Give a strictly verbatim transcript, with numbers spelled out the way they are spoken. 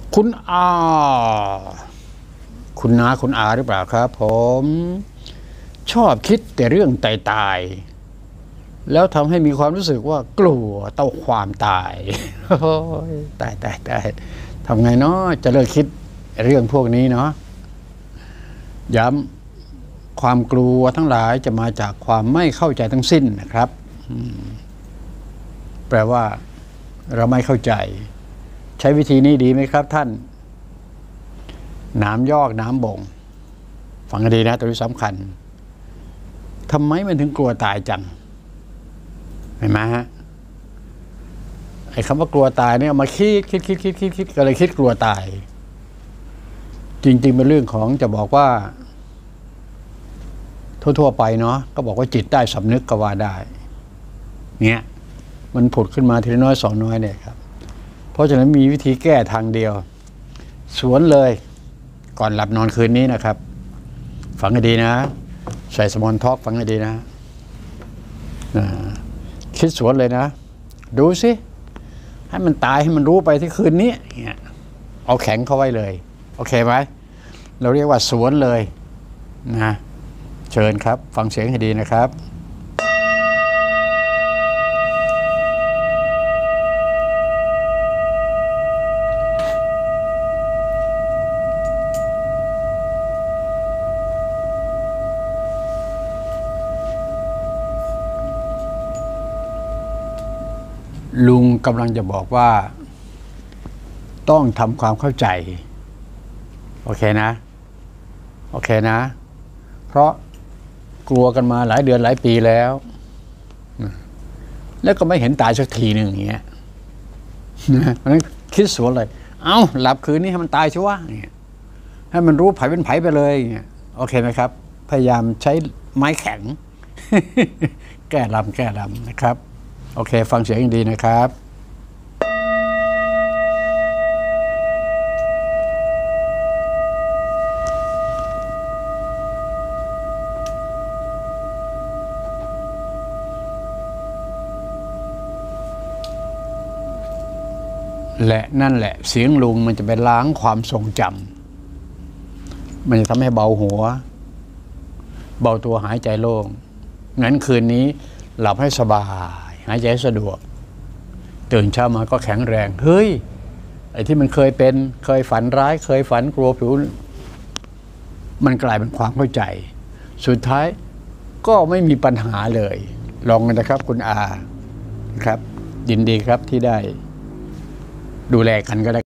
คุณอาคุณน้าคุณอาหรือเปล่าครับผมชอบคิดแต่เรื่องตายตายแล้วทำให้มีความรู้สึกว่ากลัวต่อความตายโอ้ยตายตายตายทำไงเนาะจะเลิกคิดเรื่องพวกนี้เนาะย้ำความกลัวทั้งหลายจะมาจากความไม่เข้าใจทั้งสิ้นนะครับแปลว่าเราไม่เข้าใจใช้วิธีนี้ดีไหมครับท่านน้ำยอกน้ำบ่งฟังดีนะตัวนี้สำคัญทำไมมันถึงกลัวตายจังเห็นไหมฮะไอ้คำว่ากลัวตายเนี่ยมาคิดคิดคิดคิดคิดคิดก็เลยคิดกลัวตายจริงๆเป็นเรื่องของจะบอกว่าทั่วๆไปเนาะก็บอกว่าจิตใต้สำนึกก็ว่าได้เนี่ยมันผุดขึ้นมาทีละน้อยสองน้อยเนี่ยครับเพราะฉะนั้นมีวิธีแก้ทางเดียวสวนเลยก่อนหลับนอนคืนนี้นะครับฟังให้ดีนะใส่สมอนท็อกฟังให้ดีนะคิดสวนเลยนะดูสิให้มันตายให้มันรู้ไปที่คืนนี้เนี่ยเอาแข็งเข้าไว้เลยโอเคไหมเราเรียกว่าสวนเลยนะเชิญครับฟังเสียงให้ดีนะครับลุงกำลังจะบอกว่าต้องทำความเข้าใจโอเคนะโอเคนะเพราะกลัวกันมาหลายเดือนหลายปีแล้วแล้วก็ไม่เห็นตายสักทีหนึ่งอย่างเงี้ยนะเพราะฉะนั้นคิดสวนเลยเอ้าหลับคืนนี้ให้มันตายชัวร์ให้มันรู้ไผเป็นไผไปเลยโอเคไหมครับพยายามใช้ไม้แข็ง แก้ลำแก้ลำนะครับโอเคฟังเสียงดีนะครับและนั่นแหละเสียงลุงมันจะไปล้างความทรงจำมันจะทำให้เบาหัวเบาตัวหายใจโล่งงั้นคืนนี้หลับให้สบายหายใจสะดวกตื่นเช้ามาก็แข็งแรงเฮ้ยไอ้ที่มันเคยเป็นเคยฝันร้ายเคยฝันกลัวผิวมันกลายเป็นความเข้าใจสุดท้ายก็ไม่มีปัญหาเลยลองกันนะครับคุณอาครับยินดีครับที่ได้ดูแลกันก็ได้